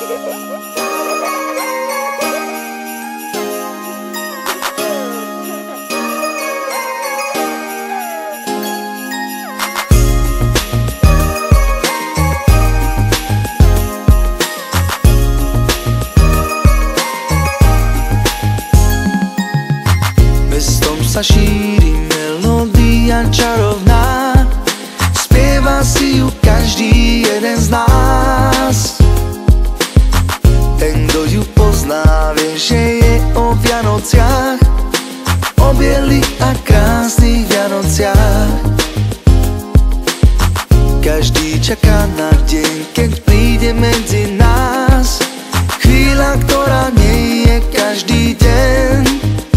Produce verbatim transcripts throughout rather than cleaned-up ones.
Sa šíri melódia čarovná, spieva si ju každý jeden z nás. Ten, kto ju pozná, vie, že je o Vianociach, o bielých a krásnych Vianociach. Každý čaká na deň, keď príde medzi nás, chvíľa, ktorá nie je každý deň.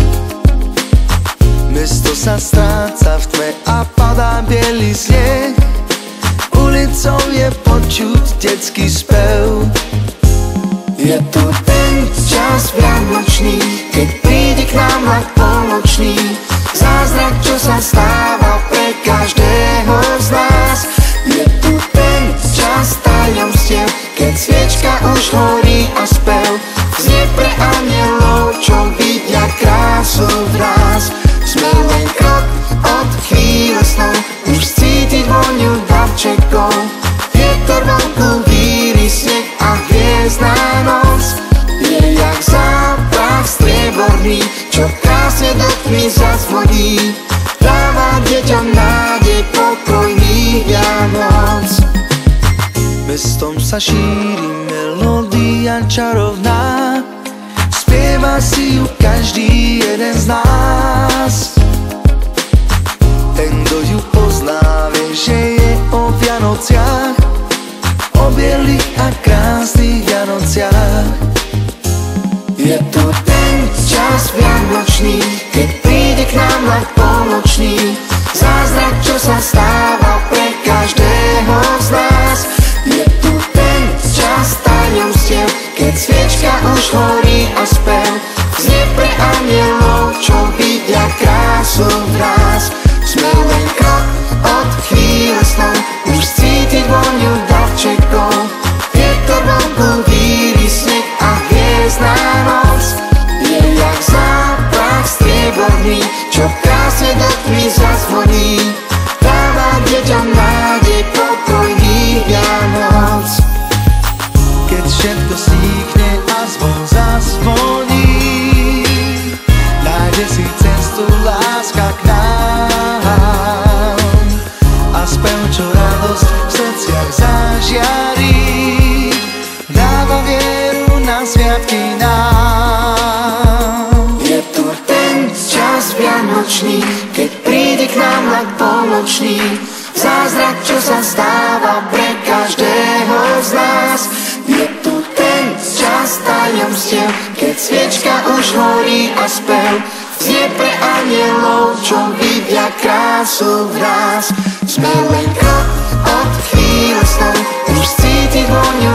Mesto sa stráca v tme a padá bielý sneh, ulicou je počuť detský spev. Je tu ten čas vianočný, keď príde k nám vlak poločný, zázrak, čo sa stáva pre každého z nás. Je tu ten čas tajomstiev, keď sviečka už horí a spev znie pre anielov, čo vidia krásu v nás. Sme len krok od chvíle snov, už cítiť voňu darčekov. Vietor vonku víri, sneh a hviezdna noc je jak záprach strieborný, čo krásne do tmy zazvoní. Dáva deťom nádej pokojných Vianoc. Mestom sa šíri melódia čarovná, spieva si ju každý jeden z nás. Ten, kto ju pozná, vie, že je o Vianociach, o bielých a krásnych Vianociach. Je tu ten čas vianočný, keď príde k nám vlak poločný, zázrak, čo sa stáva pre každého z nás. Je tu ten čas tajomstiev, keď sviečka už horí a spev znie pre anielov, čo vidia krásu v nás. Sme len krok od chvíle snov, už cítiť voňu darčekov. Vietor vonku víri, sneh a hviezdna noc je jak záprach strieborný, čo krásne do tmy zazvoní. Dáva deťom nádej pokojných Vianoc. Keď všetko stíchne a zvon zazvoní, nájde si cestu láska k nám a spev, čo radosť v srdciach zažiarí, dáva vieru na sviatky nám. Je tu ten čas vianočný, keď príde k nám vlak poločný, zázrak, čo sa stáva pre každého z nás. Je tu ten čas tajomstiev, keď sviečka už horí a spev znie pre anielov, čo vidia krásu v nás. Sme len krok od chvíle snov, už cítiť voňu